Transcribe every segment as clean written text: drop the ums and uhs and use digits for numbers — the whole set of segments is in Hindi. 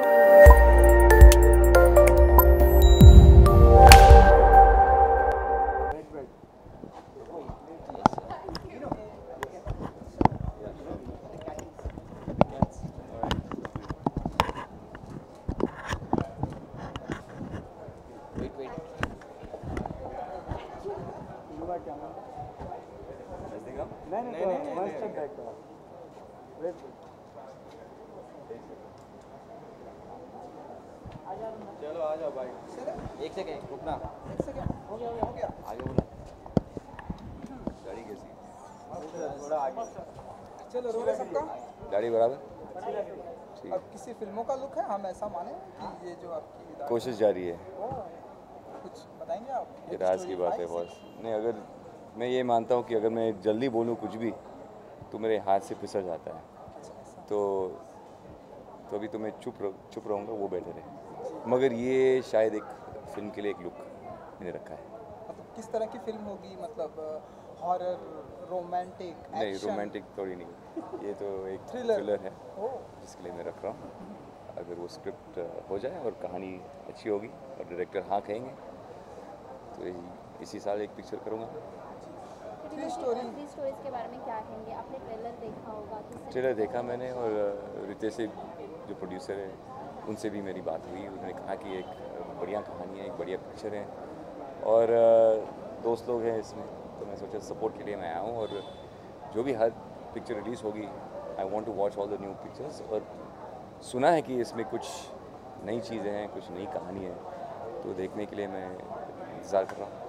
चलो आ जाओ भाई। एक सेकंड रुकना। एक सेकंड हो गया आगे बोला। गाड़ी कैसी? थोड़ा आगे चलो रोल है सबका। गाड़ी बराबर। अब किसी फिल्मों का लुक है, हम ऐसा माने कि ये जो आपकी कोशिश जारी है। कुछ बताएंगे आप? ये राज की बात है बॉस। नहीं, अगर मैं ये मानता हूँ कि अगर मैं जल्दी बोलूँ कुछ भी तो मेरे हाथ से फिसल जाता है, तो अभी तो मैं चुप रहूँगा, वो बेटर है। मगर ये शायद एक फिल्म के लिए एक लुक मैंने रखा है। मतलब किस तरह की फिल्म होगी? मतलब हॉरर, रोमांटिक, नहीं, रोमांटिक थोड़ी नहीं, ये तो एक थ्रिलर है जिसके लिए मैं रख रहा हूँ। अगर वो स्क्रिप्ट हो जाए और कहानी अच्छी होगी और डायरेक्टर हाँ कहेंगे तो इसी साल एक पिक्चर करूँगा। थ्री स्टोरीज के बारे में क्या कहेंगे? आपने ट्रेलर देखा होगा? ट्रेलर देखा मैंने, और रितेश से जो प्रोड्यूसर है उनसे भी मेरी बात हुई। उन्होंने कहा कि एक बढ़िया कहानी है, एक बढ़िया पिक्चर है, और दोस्त लोग हैं इसमें, तो मैं सोचा सपोर्ट के लिए मैं आया हूँ। और जो भी हर पिक्चर रिलीज़ होगी, I want to watch all the new pictures. और सुना है कि इसमें कुछ नई चीज़ें हैं, कुछ नई कहानी है, तो देखने के लिए मैं इंतज़ार कर रहा हूँ।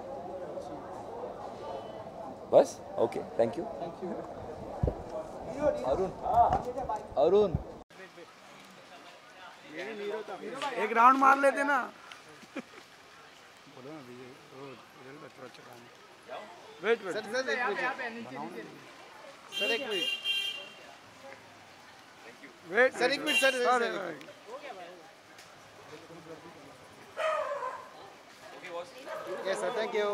बस ओके, थैंक यू। अरुण एक राउंड मार लेते ना। वेट सर एक मिनट सर एक minute sir yes sir thank you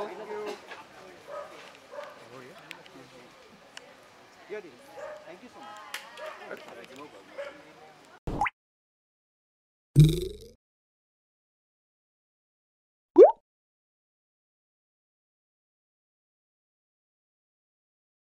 thank you so much.